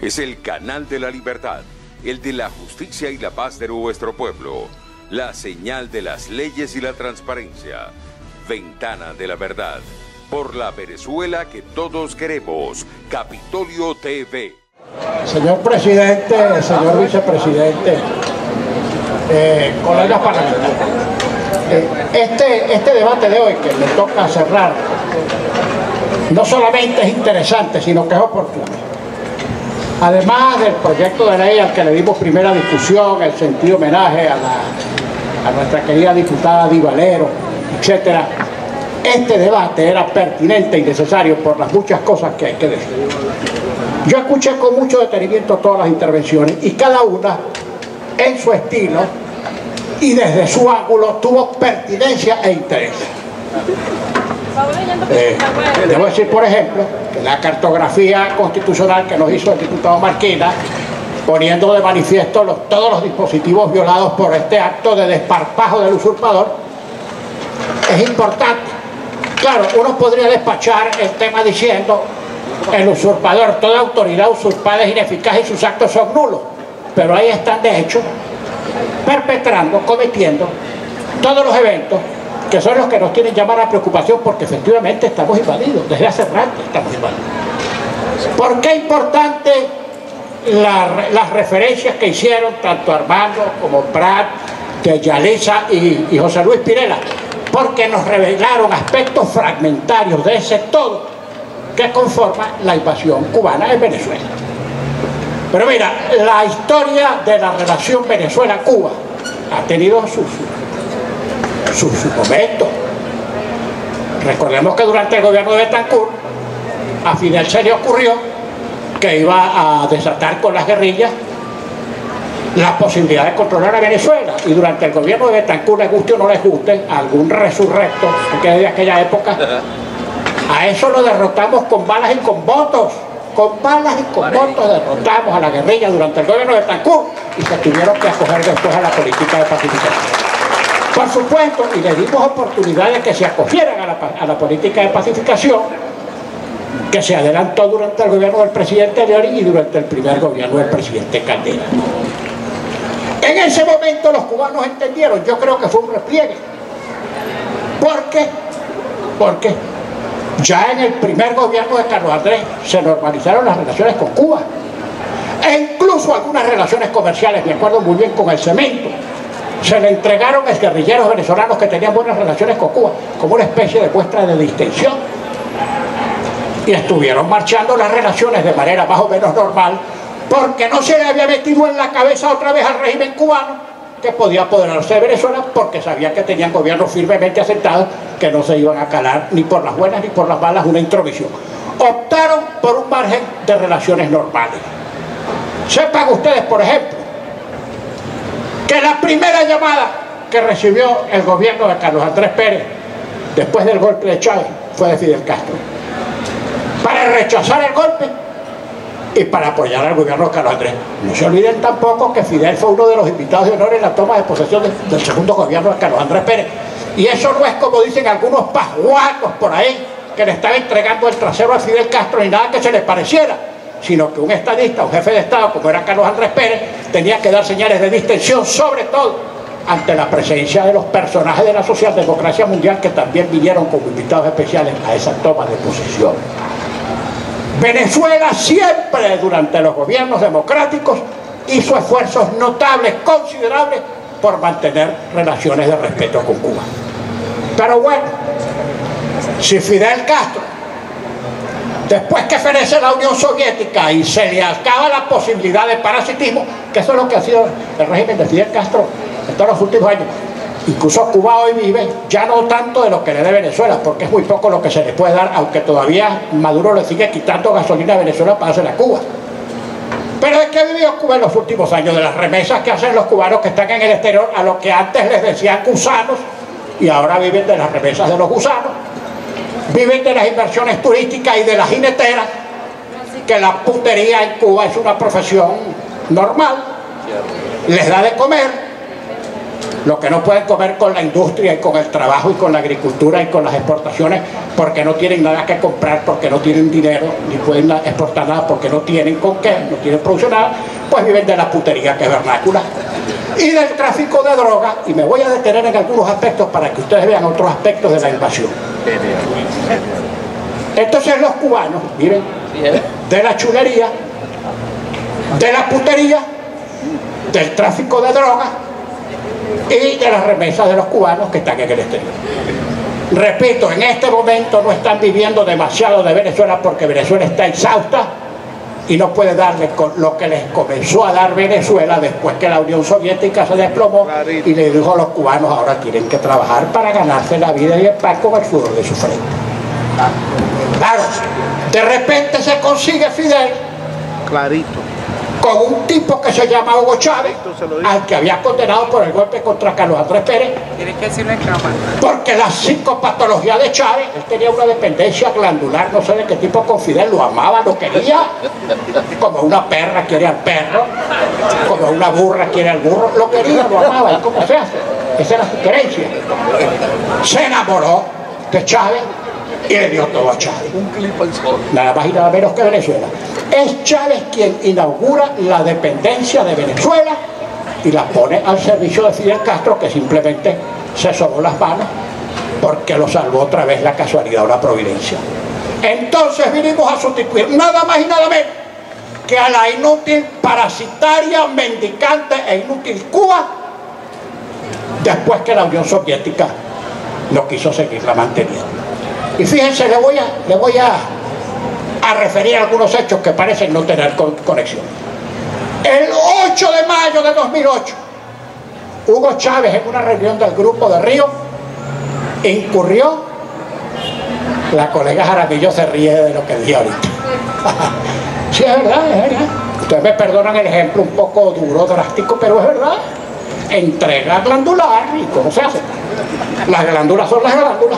Es el canal de la libertad, el de la justicia y la paz de nuestro pueblo. La señal de las leyes y la transparencia. Ventana de la verdad. Por la Venezuela que todos queremos. Capitolio TV. Señor presidente, señor vicepresidente, colegas parlamentarios, este debate de hoy que me toca cerrar no solamente es interesante, sino que es oportuno. Además del proyecto de ley al que le dimos primera discusión, el sentido homenaje a nuestra querida diputada Di Valero, etcétera, este debate era pertinente y necesario por las muchas cosas que hay que decir. Yo escuché con mucho detenimiento todas las intervenciones y cada una en su estilo y desde su ángulo tuvo pertinencia e interés. Debo decir, por ejemplo, que la cartografía constitucional que nos hizo el diputado Marquina, poniendo de manifiesto todos los dispositivos violados por este acto de desparpajo del usurpador, es importante. Claro, uno podría despachar el tema diciendo el usurpador, toda autoridad usurpada es ineficaz y sus actos son nulos, pero ahí están de hecho perpetrando, cometiendo todos los eventos que son los que nos tienen llamar a preocupación, porque efectivamente estamos invadidos, desde hace rato estamos invadidos. ¿Por qué es importante las referencias que hicieron tanto Armando como Prat, de Yalitza y José Luis Pirela? Porque nos revelaron aspectos fragmentarios de ese todo que conforma la invasión cubana en Venezuela. Pero mira, la historia de la relación Venezuela-Cuba ha tenido sus momentos. Recordemos que durante el gobierno de Betancourt a Fidel se le ocurrió que iba a desatar con las guerrillas la posibilidad de controlar a Venezuela, y durante el gobierno de Betancourt, les guste o no les guste, algún resurrecto que de aquella época, a eso lo derrotamos con balas y con votos. Con balas y con votos derrotamos a la guerrilla durante el gobierno de Betancourt y se tuvieron que acoger después a la política de pacificación. Por supuesto, y le dimos oportunidades que se acogieran a la política de pacificación que se adelantó durante el gobierno del presidente León y durante el primer gobierno del presidente Caldera. En ese momento los cubanos entendieron, yo creo que fue un repliegue. ¿Por qué? Porque ya en el primer gobierno de Carlos Andrés se normalizaron las relaciones con Cuba. E incluso algunas relaciones comerciales, me acuerdo muy bien con el cemento, se le entregaron a guerrilleros venezolanos que tenían buenas relaciones con Cuba, como una especie de muestra de distinción. Y estuvieron marchando las relaciones de manera más o menos normal, porque no se le había metido en la cabeza otra vez al régimen cubano que podía apoderarse de Venezuela, porque sabían que tenían gobiernos firmemente asentados que no se iban a calar ni por las buenas ni por las malas una intromisión. Optaron por un margen de relaciones normales. Sepan ustedes, por ejemplo, que la primera llamada que recibió el gobierno de Carlos Andrés Pérez después del golpe de Chávez fue de Fidel Castro, para rechazar el golpe y para apoyar al gobierno de Carlos Andrés. No se olviden tampoco que Fidel fue uno de los invitados de honor en la toma de posesión del segundo gobierno de Carlos Andrés Pérez. Y eso no es como dicen algunos pajuacos por ahí, que le estaba entregando el trasero a Fidel Castro ni nada que se le pareciera, sino que un estadista, un jefe de Estado como era Carlos Andrés Pérez, tenía que dar señales de distensión, sobre todo ante la presencia de los personajes de la socialdemocracia mundial que también vinieron como invitados especiales a esa toma de posesión. Venezuela siempre durante los gobiernos democráticos hizo esfuerzos notables, considerables, por mantener relaciones de respeto con Cuba. Pero bueno, si Fidel Castro, después que fenece la Unión Soviética y se le acaba la posibilidad de parasitismo, que eso es lo que ha sido el régimen de Fidel Castro en todos los últimos años, incluso Cuba hoy vive ya no tanto de lo que le dé Venezuela, porque es muy poco lo que se le puede dar, aunque todavía Maduro le sigue quitando gasolina a Venezuela para hacerla a Cuba. Pero es que ha vivido Cuba en los últimos años, de las remesas que hacen los cubanos que están en el exterior, a lo que antes les decían gusanos, y ahora viven de las remesas de los gusanos, viven de las inversiones turísticas y de las jineteras, que la putería en Cuba es una profesión normal, les da de comer, Lo que no pueden comer con la industria y con el trabajo y con la agricultura y con las exportaciones, porque no tienen nada que comprar, porque no tienen dinero, ni pueden exportar nada porque no tienen con qué, no tienen producción nada, pues viven de la putería que es vernácula. Y del tráfico de drogas, y me voy a detener en algunos aspectos para que ustedes vean otros aspectos de la invasión. Entonces los cubanos, miren, de la chulería, de la putería, del tráfico de drogas y de las remesas de los cubanos que están en el exterior. Repito, en este momento no están viviendo demasiado de Venezuela porque Venezuela está exhausta y no puede darle lo que les comenzó a dar Venezuela después que la Unión Soviética se desplomó y le dijo a los cubanos: ahora tienen que trabajar para ganarse la vida y el pan con el sudor de su frente. Claro, de repente se consigue Fidel con un tipo que se llama Hugo Chávez, al que había condenado por el golpe contra Carlos Andrés Pérez, porque la psicopatología de Chávez, él tenía una dependencia glandular, no sé de qué tipo, con Fidel, lo amaba, lo quería, como una perra quiere al perro, como una burra quiere al burro, lo quería, lo amaba, ¿y cómo se hace? Esa era su creencia. Se enamoró de Chávez y le dio todo a Chávez. Nada más y nada menos que Venezuela. Es Chávez quien inaugura la dependencia de Venezuela y la pone al servicio de Fidel Castro, que simplemente se sobó las manos porque lo salvó otra vez la casualidad o la providencia. Entonces vinimos a sustituir nada más y nada menos que a la inútil, parasitaria, mendicante e inútil Cuba, después que la Unión Soviética no quiso seguirla manteniendo. Y fíjense, le voy a referir a algunos hechos que parecen no tener conexión. El 8 de mayo de 2008, Hugo Chávez, en una reunión del Grupo de Río, incurrió, la colega Jaramillo se ríe de lo que dije ahorita. Sí, es verdad, es verdad. Ustedes me perdonan el ejemplo un poco duro, drástico, pero es verdad. Entrega glandular, ¿y cómo se hace? Las glándulas son las glándulas.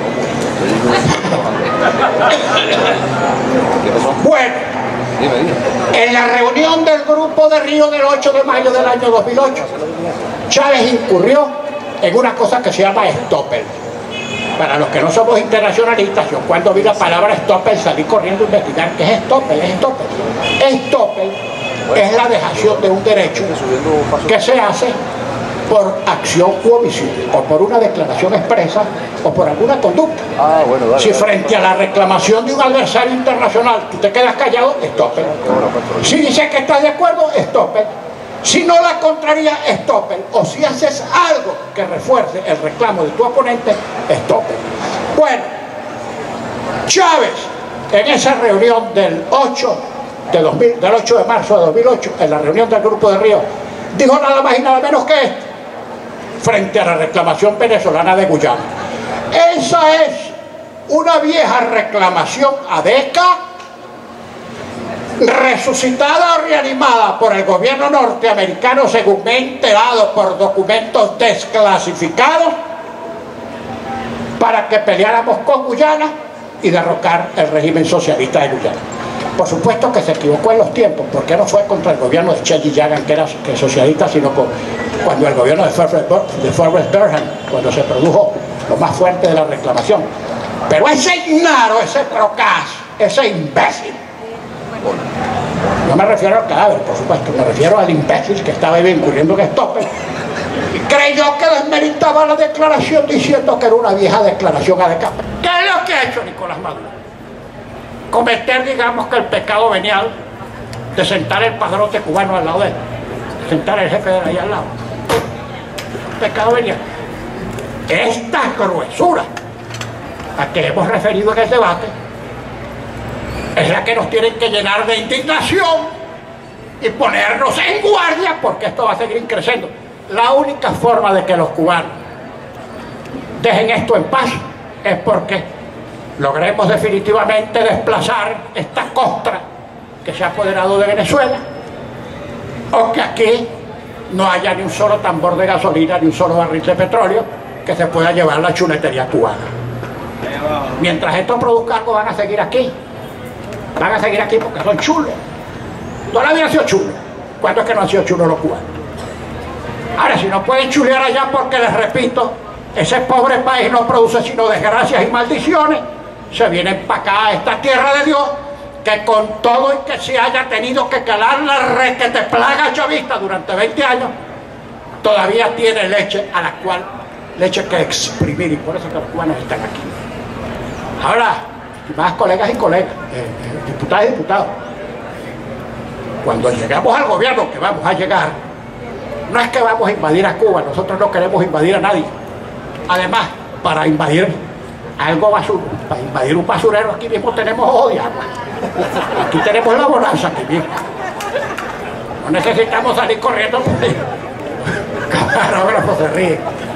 Bueno, en la reunión del Grupo de Río del 8 de mayo del año 2008, Chávez incurrió en una cosa que se llama estoppel. Para los que no somos internacionalistas, yo cuando vi la palabra estoppel salí corriendo a investigar qué es estoppel. Estoppel es la dejación de un derecho que se hace por acción u omisión, o por una declaración expresa, o por alguna conducta. Si frente a la reclamación de un adversario internacional tú te quedas callado, estoppel. Si dices que estás de acuerdo, estoppel. Si no la contraria, estoppel. O si haces algo que refuerce el reclamo de tu oponente, estoppel. Bueno, Chávez, en esa reunión del 8 de marzo de 2008, en la reunión del Grupo de Río, dijo nada más y nada menos que esto, frente a la reclamación venezolana de Guyana: esa es una vieja reclamación adeca, resucitada o reanimada por el gobierno norteamericano, según me he enterado por documentos desclasificados, para que peleáramos con Guyana y derrocar el régimen socialista de Guyana. Por supuesto que se equivocó en los tiempos, porque no fue contra el gobierno de Che Yagan, que era socialista, sino cuando el gobierno de Forrest Durham, cuando se produjo lo más fuerte de la reclamación. Pero ese ignaro, ese procaz, ese imbécil, no me refiero al cadáver, por supuesto, me refiero al imbécil que estaba ahí incurriendo en estoppel, creyó que desmeritaba la declaración diciendo que era una vieja declaración adecuada. ¿Qué es lo que ha hecho Nicolás Maduro? Cometer, digamos, que el pecado venial de sentar el padrote cubano al lado de él, sentar el jefe de ahí al lado. Pecado venial. Esta gruesura a que hemos referido en el debate es la que nos tienen que llenar de indignación y ponernos en guardia, porque esto va a seguir creciendo. La única forma de que los cubanos dejen esto en paz es porque logremos definitivamente desplazar esta costra que se ha apoderado de Venezuela, o que aquí no haya ni un solo tambor de gasolina, ni un solo barril de petróleo que se pueda llevar la chuletería cubana. Mientras esto produzca algo, van a seguir aquí. Van a seguir aquí porque son chulos. Toda la vida han sido chulos. ¿Cuántos es que no han sido chulos los cubanos? Ahora, si no pueden chulear allá porque, les repito, ese pobre país no produce sino desgracias y maldiciones, se vienen para acá a esta tierra de Dios, que con todo y que se haya tenido que calar la requete plaga chavista durante 20 años, todavía tiene leche a la cual leche que exprimir, y por eso que los cubanos están aquí. Ahora, estimadas colegas y colegas, diputadas y diputados, cuando lleguemos al gobierno, que vamos a llegar, no es que vamos a invadir a Cuba, nosotros no queremos invadir a nadie. Además, para invadir algo basura, para invadir un basurero, aquí mismo tenemos ojo de agua. Aquí tenemos la bonanza aquí mismo. No necesitamos salir corriendo por ahí. Camarógrafo se ríe.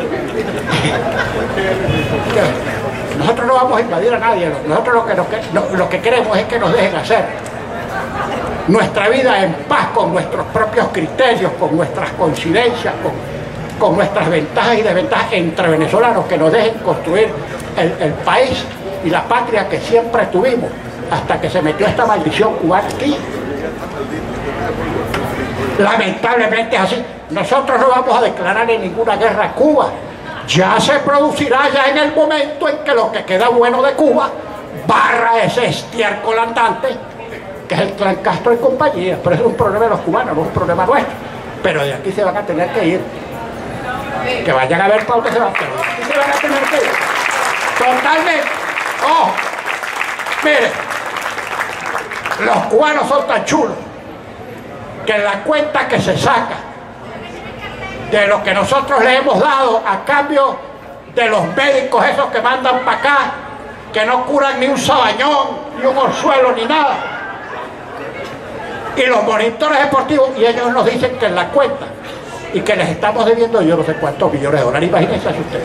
Nosotros no vamos a invadir a nadie. Nosotros lo que queremos es que nos dejen hacer nuestra vida en paz, con nuestros propios criterios, con nuestras coincidencias, con nuestras ventajas y desventajas entre venezolanos, que nos dejen construir el país y la patria que siempre tuvimos, hasta que se metió esta maldición cubana aquí. Lamentablemente es así. Nosotros no vamos a declarar en ninguna guerra a Cuba. Ya se producirá ya en el momento en que lo que queda bueno de Cuba barra ese estiércol andante que es el clan Castro y compañía. Pero eso es un problema de los cubanos, no es un problema nuestro. Pero de aquí se van a tener que ir. Que vayan a ver para dónde se van, pero de aquí se van a tener que ir. Totalmente. Ojo, mire, los cubanos son tan chulos que en la cuenta que se saca de lo que nosotros le hemos dado a cambio de los médicos esos que mandan para acá, que no curan ni un sabañón, ni un orzuelo, ni nada, y los monitores deportivos, y ellos nos dicen que en la cuenta, y que les estamos debiendo yo no sé cuántos millones de dólares, imagínense ustedes.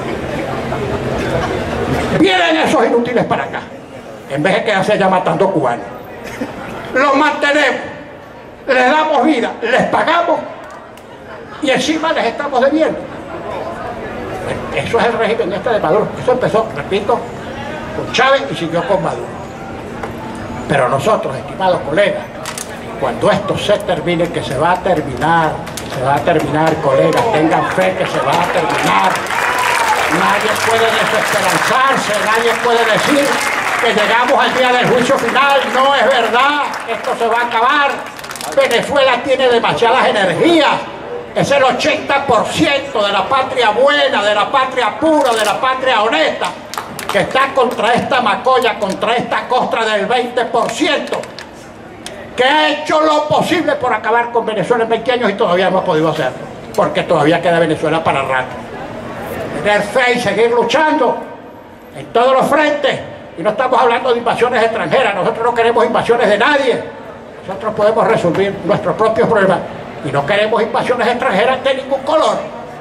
Vienen esos inútiles para acá, en vez de quedarse allá matando cubanos. Los mantenemos, les damos vida, les pagamos, y encima les estamos debiendo. Eso es el régimen este de Maduro. Eso empezó, repito, con Chávez y siguió con Maduro. Pero nosotros, estimados colegas, cuando esto se termine, que se va a terminar, colegas, tengan fe que se va a terminar. Nadie puede desesperanzarse, nadie puede decir que llegamos al día del juicio final. No es verdad, esto se va a acabar. Venezuela tiene demasiadas energías. Es el 80% de la patria buena, de la patria pura, de la patria honesta, que está contra esta macolla, contra esta costra del 20%, que ha hecho lo posible por acabar con Venezuela en 20 años y todavía no ha podido hacerlo, porque todavía queda Venezuela para rato. Tener fe y seguir luchando en todos los frentes, y no estamos hablando de invasiones extranjeras, nosotros no queremos invasiones de nadie, nosotros podemos resolver nuestros propios problemas. Y no queremos invasiones extranjeras de ningún color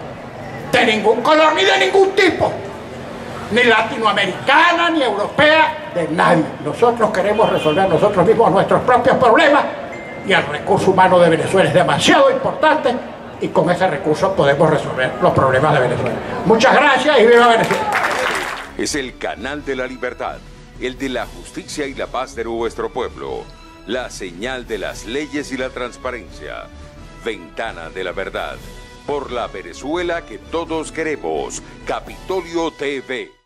ni de ningún tipo, ni latinoamericana, ni europea, de nadie. Nosotros queremos resolver nosotros mismos nuestros propios problemas, y el recurso humano de Venezuela es demasiado importante, y con ese recurso podemos resolver los problemas de Venezuela. Muchas gracias y viva Venezuela. Es el canal de la libertad, el de la justicia y la paz de nuestro pueblo, la señal de las leyes y la transparencia. Ventana de la verdad, por la Venezuela que todos queremos. Capitolio TV.